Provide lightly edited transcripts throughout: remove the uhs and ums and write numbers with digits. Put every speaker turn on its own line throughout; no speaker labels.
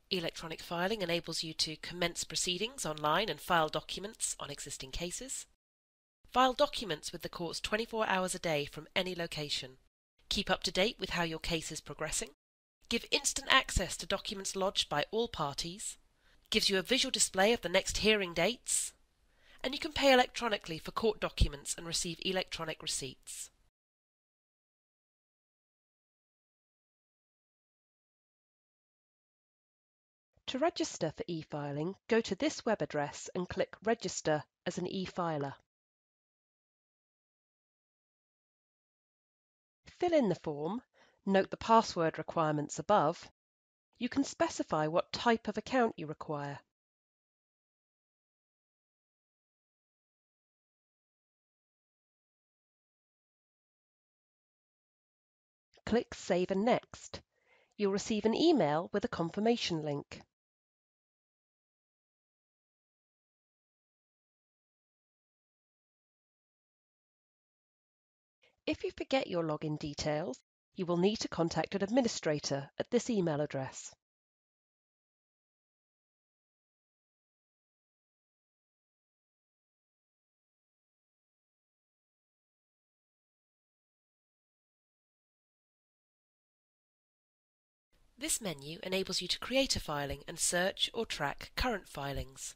Electronic filing enables you to commence proceedings online and file documents on existing cases. File documents with the courts 24 hours a day from any location. Keep up to date with how your case is progressing. Give instant access to documents lodged by all parties. Gives you a visual display of the next hearing dates. And you can pay electronically for court documents and receive electronic receipts.
To register for e-filing, go to this web address and click Register as an e-filer. Fill in the form, note the password requirements above. You can specify what type of account you require. Click Save and Next. You'll receive an email with a confirmation link. If you forget your login details, you will need to contact an administrator at this email address.
This menu enables you to create a filing and search or track current filings.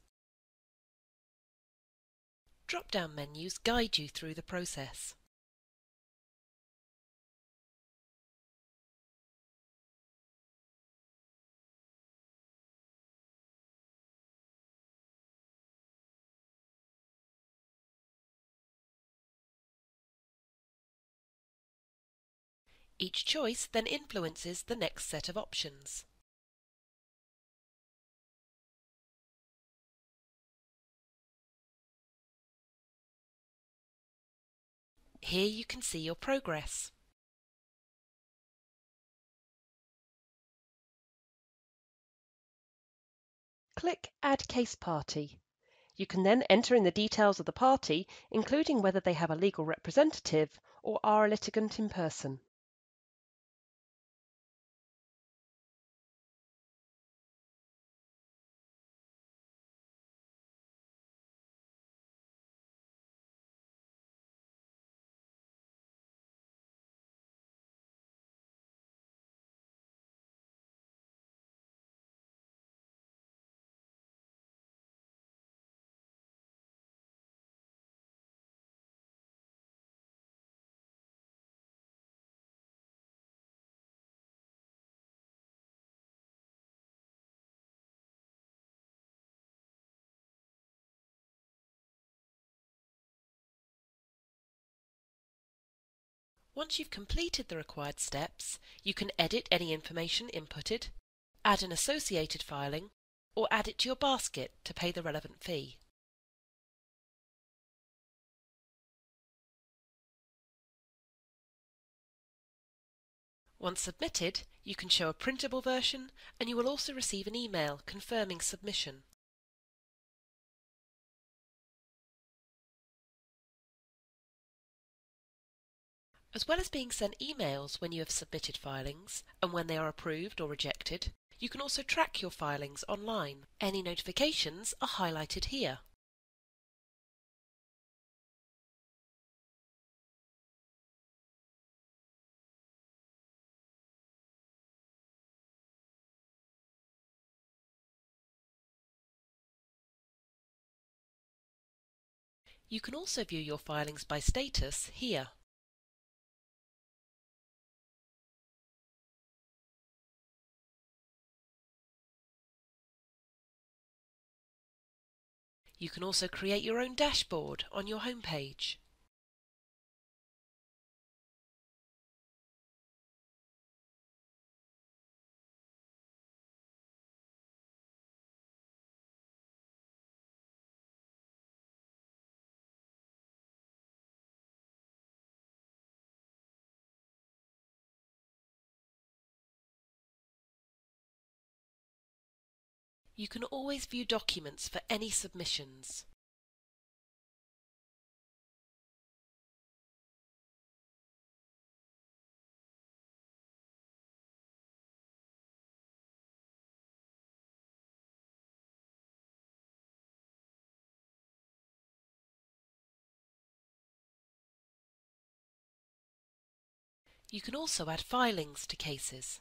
Drop-down menus guide you through the process. Each choice then influences the next set of options. Here you can see your progress.
Click Add Case Party. You can then enter in the details of the party, including whether they have a legal representative or are a litigant in person.
Once you've completed the required steps, you can edit any information inputted, add an associated filing, or add it to your basket to pay the relevant fee. Once submitted, you can show a printable version, and you will also receive an email confirming submission. As well as being sent emails when you have submitted filings and when they are approved or rejected, you can also track your filings online. Any notifications are highlighted here. You can also view your filings by status here. You can also create your own dashboard on your homepage. You can always view documents for any submissions. You can also add filings to cases.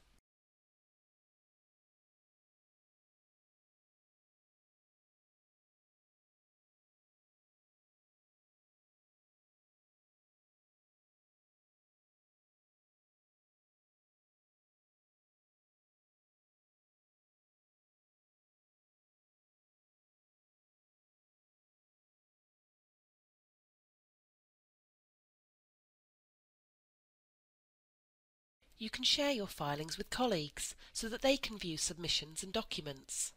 You can share your filings with colleagues so that they can view submissions and documents.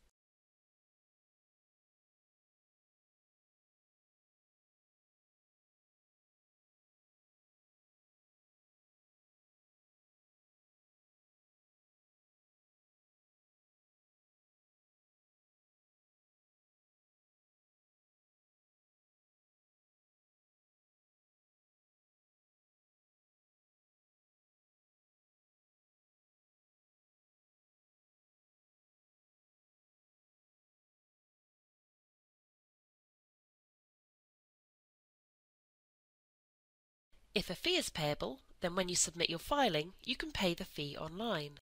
If a fee is payable, then when you submit your filing, you can pay the fee online.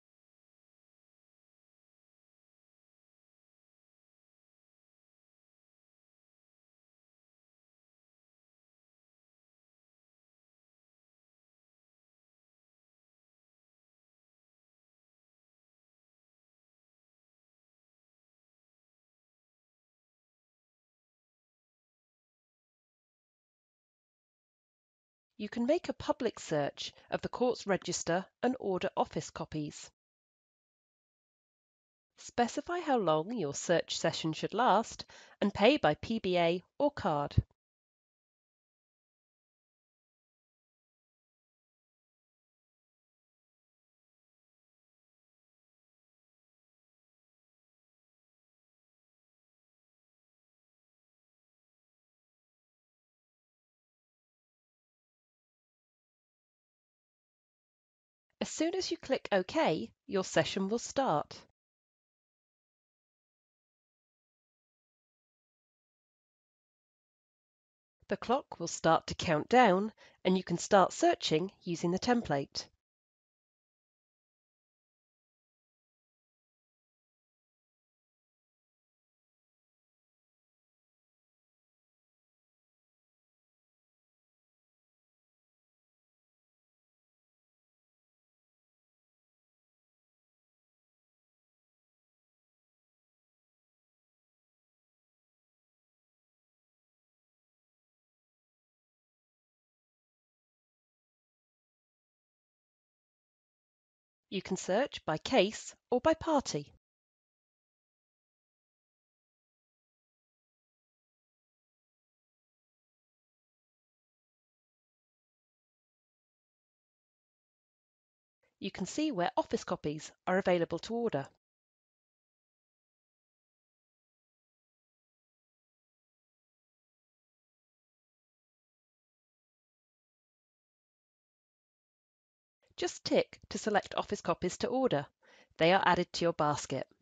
You can make a public search of the court's register and order office copies. Specify how long your search session should last and pay by PBA or card. As soon as you click OK, your session will start. The clock will start to count down, and you can start searching using the template. You can search by case or by party. You can see where office copies are available to order. Just tick to select office copies to order. They are added to your basket.